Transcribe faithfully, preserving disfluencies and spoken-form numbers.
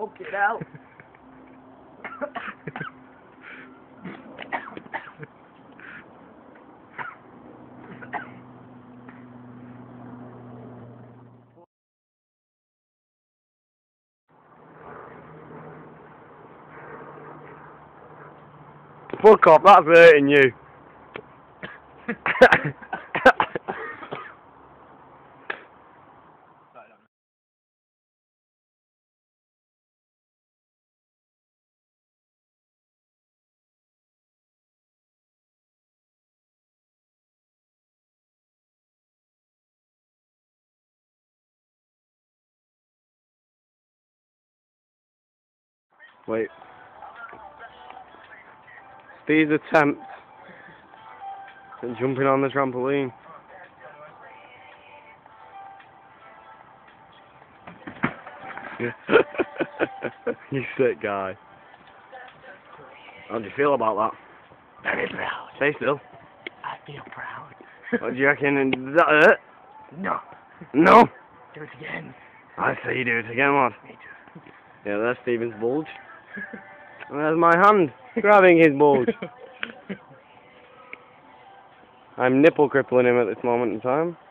Poke it out. Fuck off, that's hurting you. Wait. Steve's attempt at jumping on the trampoline. You sick guy. How do you feel about that? Very proud. Stay still. I feel proud. What do you reckon? Is that it? No. No? Do it again. I say you do it again, lad. Me too. Yeah, there's Stephen's bulge. And there's my hand grabbing his bulge. I'm nipple crippling him at this moment in time.